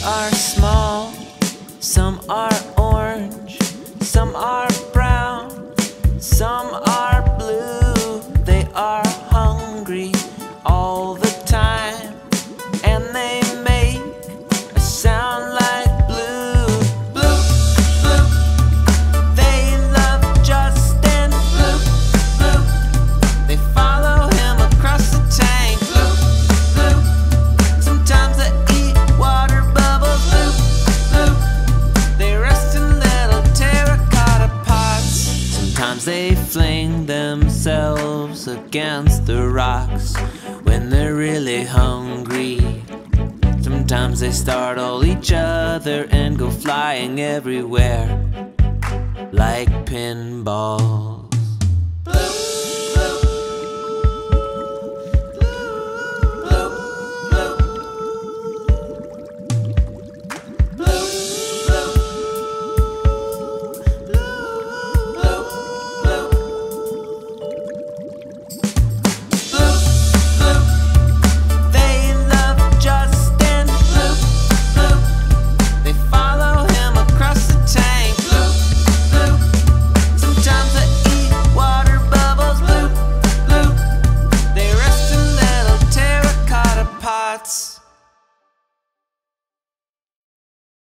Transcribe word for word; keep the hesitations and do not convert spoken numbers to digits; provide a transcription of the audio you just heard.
are small, some are orange, some are brown, some are blue. They are hungry all the time, and they make a sound like blue. Bloop, bloop. They love Justin. Bloop, bloop. They follow him across the tank. Bloop, bloop. Sometimes they eat water bubbles. Bloop, bloop. They rest in little terracotta pots. Sometimes they fling themselves against the rocks when they're really hungry. Sometimes they startle each other and go flying everywhere like pinballs.